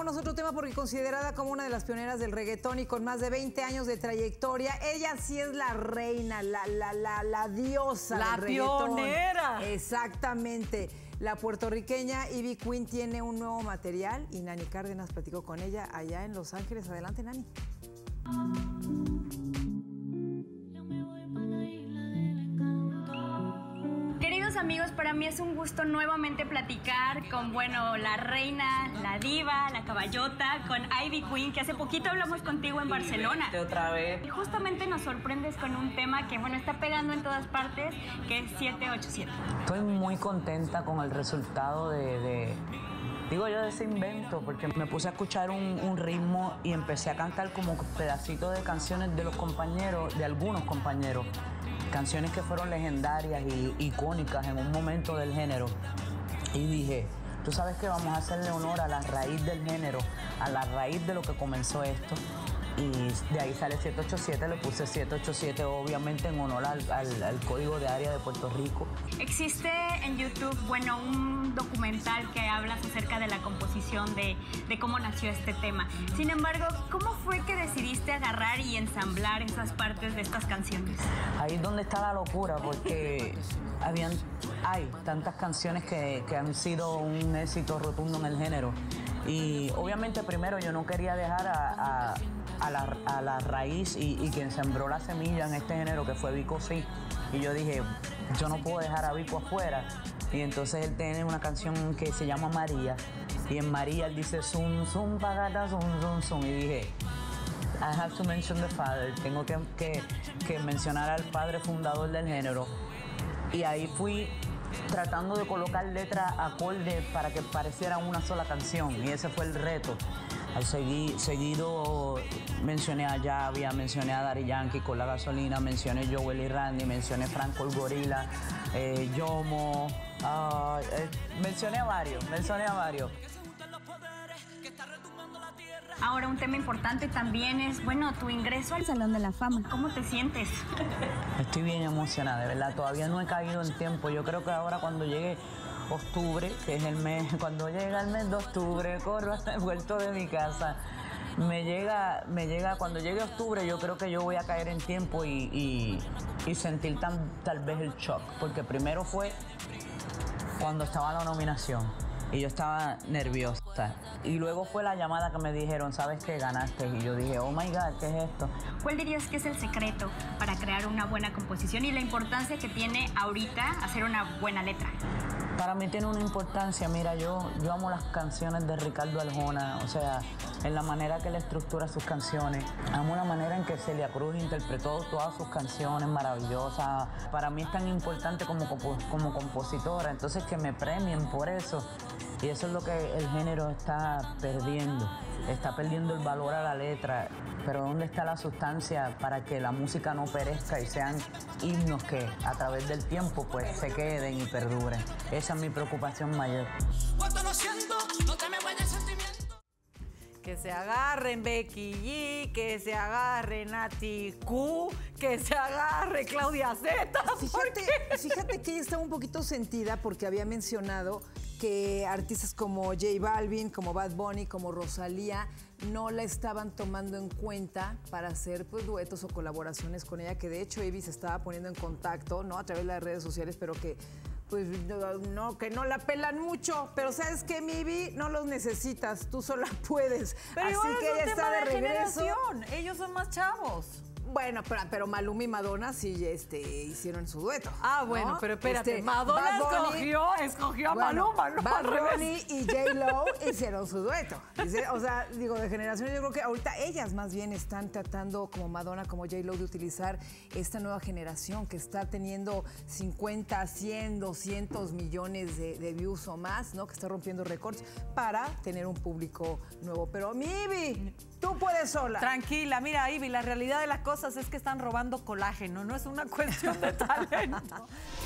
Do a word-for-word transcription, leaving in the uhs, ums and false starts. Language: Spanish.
vámonos a otro tema porque considerada como una de las pioneras del reggaetón y con más de veinte años de trayectoria, ella sí es la reina, la, la, la, la diosa la del reggaetón. pionera. Exactamente. La puertorriqueña Ivy Queen tiene un nuevo material y Nani Cárdenas platicó con ella allá en Los Ángeles. Adelante, Nani. Queridos amigos, para mí es un gusto nuevamente platicar con, bueno, la reina, la diva, la caballota, con Ivy Queen, que hace poquito hablamos contigo en Barcelona. Otra vez. Y justamente nos sorprendes con un tema que, bueno, está pegando en todas partes, que es siete ocho siete. Estoy muy contenta con el resultado de, de digo yo, de ese invento, porque me puse a escuchar un, un ritmo y empecé a cantar como pedacitos de canciones de los compañeros, de algunos compañeros. Canciones que fueron legendarias y icónicas en un momento del género. Y dije, tú sabes que vamos a hacerle honor a la raíz del género, a la raíz de lo que comenzó esto. Y de ahí sale siete ocho siete, le puse siete ocho siete obviamente en honor al, al, al código de área de Puerto Rico. Existe en YouTube, bueno, un documental que hablas acerca de la composición de, de cómo nació este tema. Sin embargo, ¿cómo fue que decidiste agarrar y ensamblar esas partes de estas canciones? Ahí es donde está la locura, porque habían, hay tantas canciones que, que han sido un éxito rotundo en el género. Y obviamente primero yo no quería dejar a, a, a, la, a la raíz y, y quien sembró la semilla en este género, que fue Vico C. Y yo dije, yo no puedo dejar a Vico afuera. Y entonces él tiene una canción que se llama María. Y en María él dice, zum, zum, pagata, zum, zum, zum. Y dije, I have to mention the father. Tengo que, que, que mencionar al padre fundador del género. Y ahí fui tratando de colocar letras, acordes para que pareciera una sola canción, y ese fue el reto. Al seguir, seguido mencioné a Yavia, mencioné a Daddy Yankee con La Gasolina, mencioné Joel y Randy, mencioné Franco el Gorila, eh, Yomo, uh, eh, mencioné a varios, mencioné a varios. Ahora, un tema importante también es, bueno, tu ingreso al Salón de la Fama. ¿Cómo te sientes? Estoy bien emocionada, de verdad. Todavía no he caído en tiempo. Yo creo que ahora cuando llegue octubre, que es el mes, cuando llega el mes de octubre, corro hasta el vuelto de mi casa. Me llega, me llega, cuando llegue octubre, yo creo que yo voy a caer en tiempo y, y, y sentir tan, tal vez el shock. Porque primero fue cuando estaba la nominación. Y yo estaba nerviosa. Y luego fue la llamada que me dijeron, ¿sabes qué? Ganaste. Y yo dije, oh my God, ¿qué es esto? ¿Cuál dirías que es el secreto para crear una buena composición y la importancia que tiene ahorita hacer una buena letra? Para mí tiene una importancia. Mira, yo, yo amo las canciones de Ricardo Arjona, o sea, en la manera que él estructura sus canciones. Amo la manera en que Celia Cruz interpretó todas sus canciones maravillosas. Para mí es tan importante como, como compositora, entonces que me premien por eso. Y eso es lo que el género está perdiendo. Está perdiendo el valor a la letra. Pero ¿dónde está la sustancia para que la música no perezca y sean himnos que a través del tiempo pues se queden y perduren? Esa es mi preocupación mayor. Que se agarren Becky G, que se agarre Nati Q, que se agarre Claudia Z. Fíjate, fíjate que ella estaba un poquito sentida porque había mencionado que artistas como J Balvin, como Bad Bunny, como Rosalía, no la estaban tomando en cuenta para hacer pues, duetos o colaboraciones con ella, que de hecho Ivy se estaba poniendo en contacto, ¿no? A través de las redes sociales, pero que pues no, no, que no la pelan mucho. Pero ¿sabes qué, mi Ivy? No los necesitas, tú sola puedes. Pero así igual que es un ella tema está de, de regreso. generación. Ellos son más chavos. Bueno, pero, pero Maluma y Madonna sí este, hicieron su dueto. Ah, bueno, ¿no? pero espérate, Este, Madonna Bad Bunny, escogió, escogió a bueno, Maluma, ¿no? Bad Al revés. Bunny y J-Lo hicieron su dueto. Dice, o sea, digo, de generaciones, yo creo que ahorita ellas más bien están tratando, como Madonna, como J-Lo, de utilizar esta nueva generación que está teniendo cincuenta, cien, doscientos millones de, de views o más, ¿no? Que está rompiendo récords para tener un público nuevo. Pero, mi Ivy, tú puedes sola. Tranquila, mira, Ivy, la realidad de las cosas es que están robando colágeno, no es una cuestión de talento.